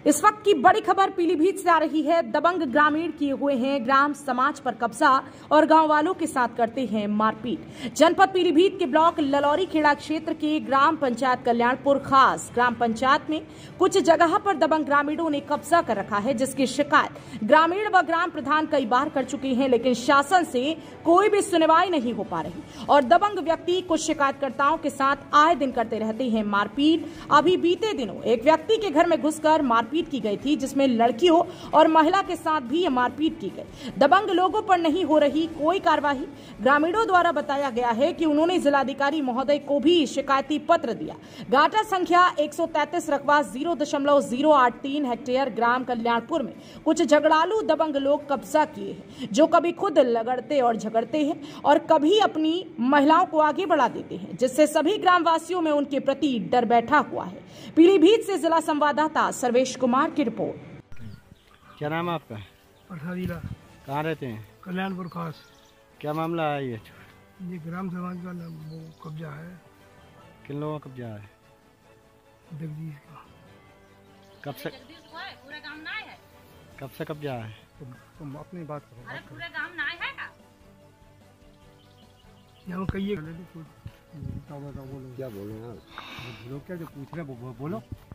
इस वक्त की बड़ी खबर पीलीभीत से आ रही है। दबंग ग्रामीण किए हुए हैं ग्राम समाज पर कब्जा और गांव वालों के साथ करते हैं मारपीट। जनपद पीलीभीत के ब्लॉक ललौरी खेड़ा क्षेत्र के ग्राम पंचायत कल्याणपुर खास ग्राम पंचायत में कुछ जगह पर दबंग ग्रामीणों ने कब्जा कर रखा है, जिसकी शिकायत ग्रामीण व ग्राम प्रधान कई बार कर चुके हैं, लेकिन शासन से कोई भी सुनवाई नहीं हो पा रही और दबंग व्यक्ति कुछ शिकायतकर्ताओं के साथ आए दिन करते रहते हैं मारपीट। अभी बीते दिनों एक व्यक्ति के घर में घुसकर मारपीट की गई थी, जिसमें लड़कियों और महिला के साथ भी ये मारपीट की गई। दबंग लोगों पर नहीं हो रही कोई कार्रवाई। ग्रामीणों द्वारा बताया गया है कि उन्होंने जिलाधिकारी महोदय को भी शिकायती पत्र दिया। गाटा संख्या 133 रकबा 0.083 हेक्टेयर ग्राम कल्याणपुर में कुछ झगड़ालू दबंग लोग कब्जा किए हैं, जो कभी खुद लगड़ते और झगड़ते हैं और कभी अपनी महिलाओं को आगे बढ़ा देते हैं, जिससे सभी ग्रामवासियों में उनके प्रति डर बैठा हुआ है। पीलीभीत से जिला संवाददाता सर्वेश कुमार की रिपोर्ट। क्या नाम है आपका? परसादीला। कहाँ रहते हैं? कल्याणपुर खास। क्या मामला है ये? ग्राम समाज का वो कब्जा है। किन लोगों का कब्जा है? जगदीश का। कब से? पूरे गांव ना है। कब से कब्जा है? तुम अपनी बात करो। अरे पूरे गांव ना है का? यहाँ कहिए क्या बोलो यार, लोग क्या जो पूछ रहे बोलो।